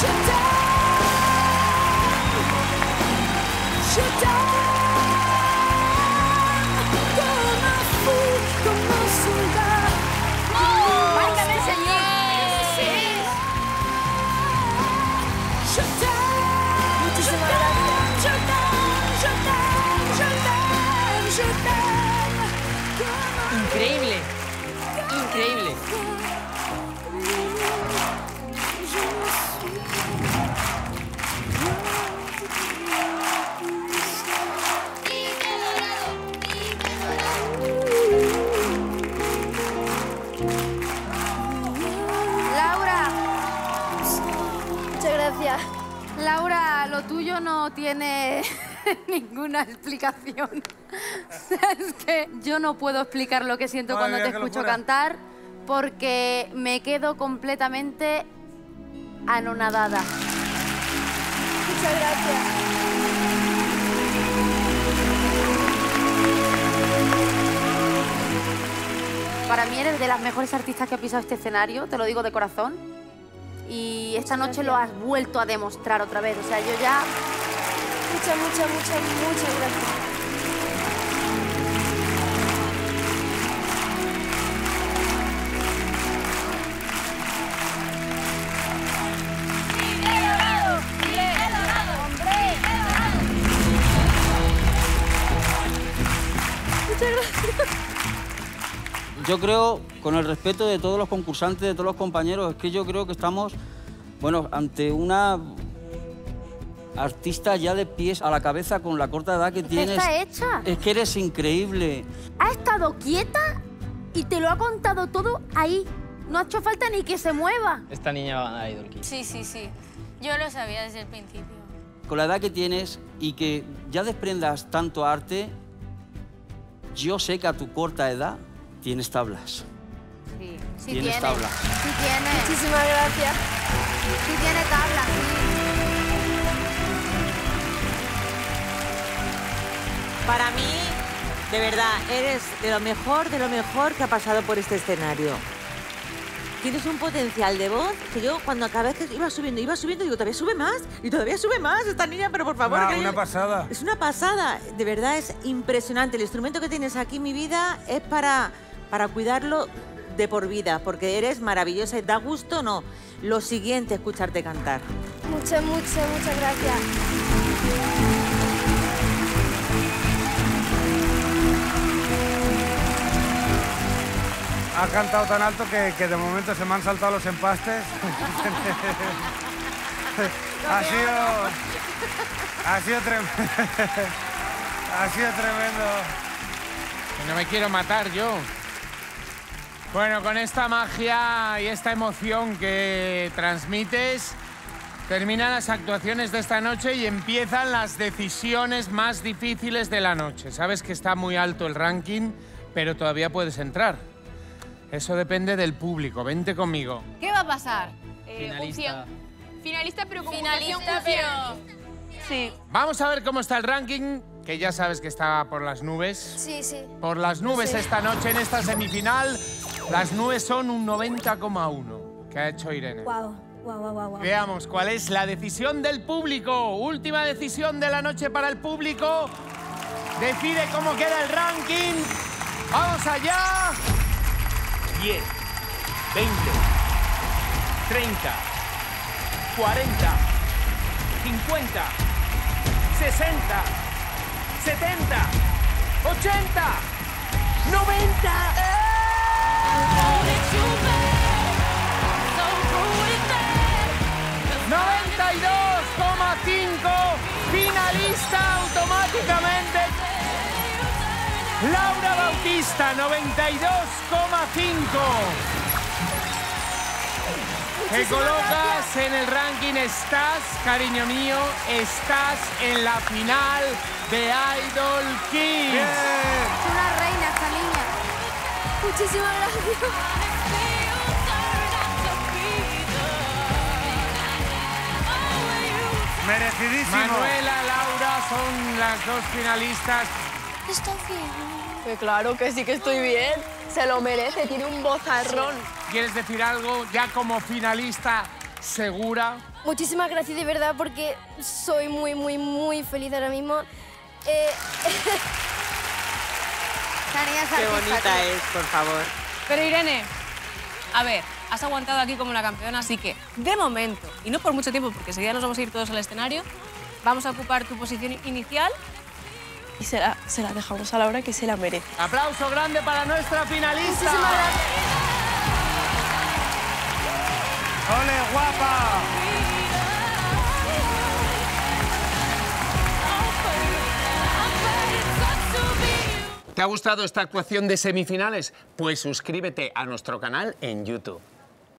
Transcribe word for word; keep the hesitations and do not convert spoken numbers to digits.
Increíble, increíble. Laura. Muchas gracias. Laura, lo tuyo no tiene ninguna explicación. Es que yo no puedo explicar lo que siento Madre cuando mía, te qué escucho locura. cantar porque me quedo completamente anonadada. Muchas gracias. Para mí eres de las mejores artistas que ha pisado este escenario, te lo digo de corazón. Y esta noche lo has vuelto a demostrar otra vez. O sea, yo ya... Muchas, muchas, muchas, muchas gracias. Yo creo, con el respeto de todos los concursantes, de todos los compañeros, es que yo creo que estamos, bueno, ante una artista ya de pies a la cabeza con la corta edad que tienes. Está hecha. Es que eres increíble. Ha estado quieta y te lo ha contado todo ahí. No ha hecho falta ni que se mueva. Esta niña va a Idol Kids. Sí, sí, sí. Yo lo sabía desde el principio. Con la edad que tienes y que ya desprendas tanto arte, yo sé que a tu corta edad tienes tablas. Sí, sí Tienes tiene. tablas. Sí tiene. Muchísimas gracias. Sí tiene tablas, sí. Para mí, de verdad, eres de lo mejor, de lo mejor que ha pasado por este escenario. Tienes un potencial de voz que yo cuando cada vez que iba subiendo, iba subiendo, digo, todavía sube más y todavía sube más esta niña, pero por favor. Una, que una yo- pasada. Es una pasada, de verdad es impresionante. El instrumento que tienes aquí, mi vida, es para, para cuidarlo de por vida, porque eres maravillosa y da gusto, no. Lo siguiente, escucharte cantar. Muchas, muchas, muchas gracias. Ha cantado tan alto que, que de momento se me han saltado los empastes. ha sido... Ha sido tremendo. ha sido tremendo. Que no me quiero matar yo. Bueno, con esta magia y esta emoción que transmites, terminan las actuaciones de esta noche y empiezan las decisiones más difíciles de la noche. Sabes que está muy alto el ranking, pero todavía puedes entrar. Eso depende del público. Vente conmigo. ¿Qué va a pasar? Finalista. Finalista, pero con Finalista, puntuación pero... Sí. Vamos a ver cómo está el ranking, que ya sabes que está por las nubes. Sí, sí. Por las nubes Sí. esta noche en esta semifinal. Las nubes son un noventa coma uno que ha hecho Irene. Guau, guau, guau, guau, guau. Veamos cuál es la decisión del público. Última decisión de la noche para el público. Decide cómo queda el ranking. ¡Vamos allá! diez, veinte, treinta, cuarenta, cincuenta, sesenta, setenta, ochenta, noventa. noventa y dos coma cinco, finalista automáticamente. Laura Bautista, noventa y dos coma cinco. Te colocas en el ranking, estás, cariño mío, estás en la final de Idol Kids. Es una reina esta niña. Muchísimas gracias. Merecidísimo. Manuela, Laura son las dos finalistas. ¿Estás bien? Pues claro que sí que estoy bien. Se lo merece, tiene un vozarrón. ¿Quieres decir algo ya como finalista? segura. Muchísimas gracias de verdad porque soy muy, muy, muy feliz ahora mismo. Eh... Qué bonita es, por favor. Pero Irene, a ver, has aguantado aquí como una campeona, así que, de momento, y no por mucho tiempo, porque enseguida nos vamos a ir todos al escenario, vamos a ocupar tu posición inicial. Y se la, se la dejamos a Laura, que se la merece. Aplauso grande para nuestra finalista. Muchísimas gracias. ¡Ole, guapa! ¿Te ha gustado esta actuación de semifinales? Pues suscríbete a nuestro canal en YouTube.